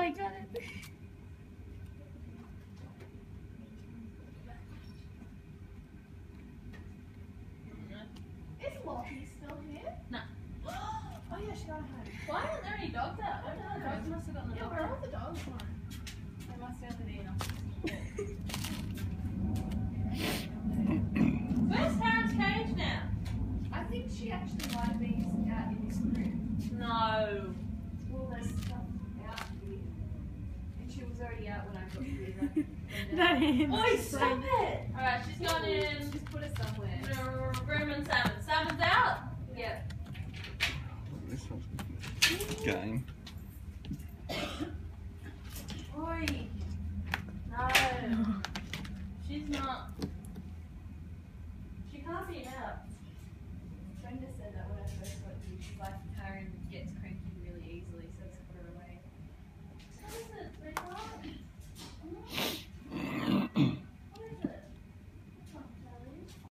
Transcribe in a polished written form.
he got it. Is Lottie still here? No. Oh yeah, she got home. Why aren't there any dogs out? I don't know. The dogs must have gotten the Yeah, dog. where are all the dogs gone? They must have been in. Where's Taryn's cage now? I think she actually might have been out in this room. No. Well, there's stuff out here. And she was already out when I got here. That hand. Oi, stop it! Alright, she's gone in. Just put her somewhere. Room and Salmon. Salmon's out? Yep. This one's game.